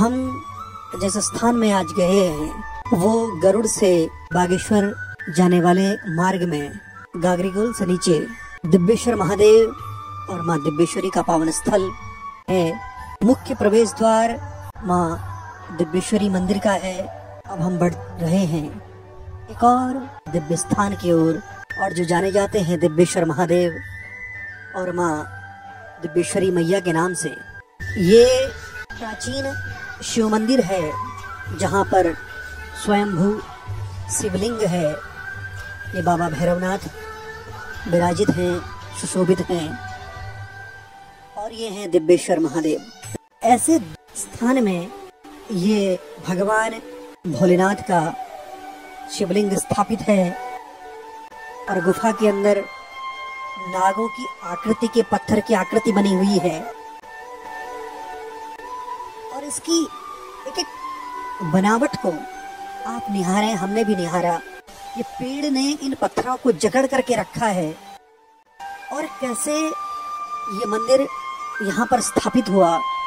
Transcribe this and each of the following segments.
हम जिस स्थान में आज गए हैं वो गरुड़ से बागेश्वर जाने वाले मार्ग में गागरीगोल से नीचे दिव्येश्वर महादेव और माँ दिव्येश्वरी का पावन स्थल है। मुख्य प्रवेश द्वार माँ दिव्येश्वरी मंदिर का है। अब हम बढ़ रहे हैं एक और दिव्य स्थान की ओर, और जो जाने जाते हैं दिव्येश्वर महादेव और माँ दिव्येश्वरी मैया के नाम से। ये प्राचीन शिव मंदिर है जहाँ पर स्वयंभू शिवलिंग है। ये बाबा भैरवनाथ विराजित हैं, सुशोभित हैं, और ये हैं दिव्येश्वर महादेव। ऐसे स्थान में ये भगवान भोलेनाथ का शिवलिंग स्थापित है और गुफा के अंदर नागों की आकृति के पत्थर की आकृति बनी हुई है। और इसकी एक एक बनावट को आप निहारें, हमने भी निहारा। ये पेड़ ने इन पत्थरों को जकड़ करके रखा है और कैसे ये मंदिर यहाँ पर स्थापित हुआ।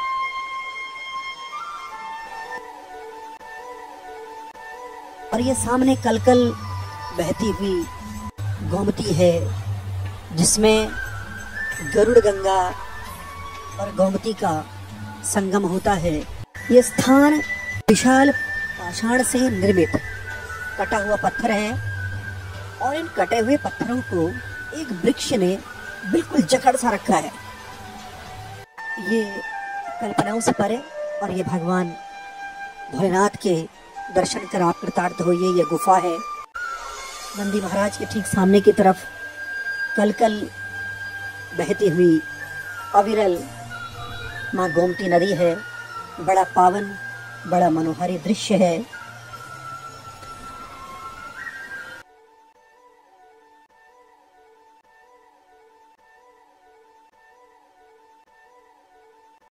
और ये सामने कलकल बहती हुई गोमती है जिसमें गरुड़ गंगा और गोमती का संगम होता है। ये स्थान विशाल पाषाण से निर्मित कटा हुआ पत्थर है और इन कटे हुए पत्थरों को एक वृक्ष ने बिल्कुल जकड़ सा रखा है। ये कल्पनाओं से परे, और ये भगवान भोलेनाथ के दर्शन कर आप कृतार्थ होइए। ये गुफा है। नंदी महाराज के ठीक सामने की तरफ कलकल बहती हुई अविरल माँ गोमती नदी है। बड़ा पावन, बड़ा मनोहारी दृश्य है।